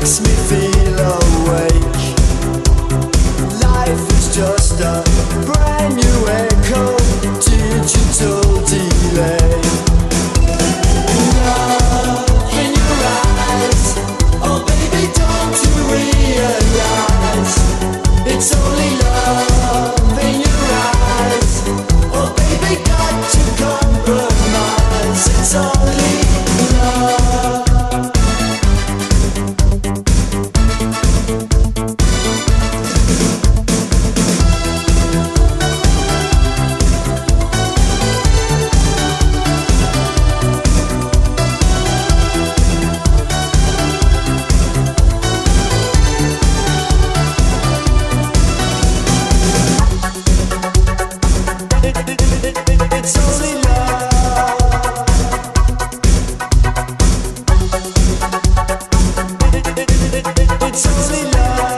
makes me feel awake. Life is just a brand new echo, digital delay. Love in your eyes, oh baby, don't you realize it's only love in your eyes? Oh baby, got to compromise. It's only love. It's only love. It's only love.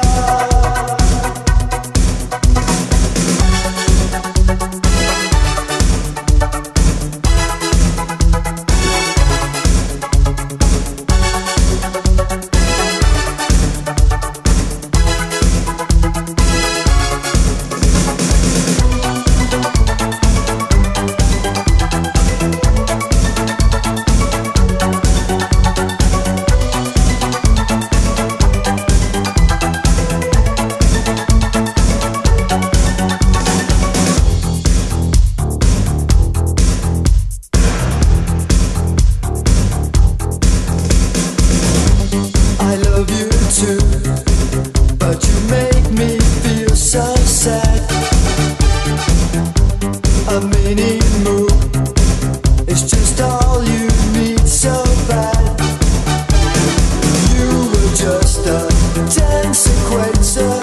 I love you too, but you make me feel so sad. A mini moon is just all you need so bad. You were just a 10 sequencer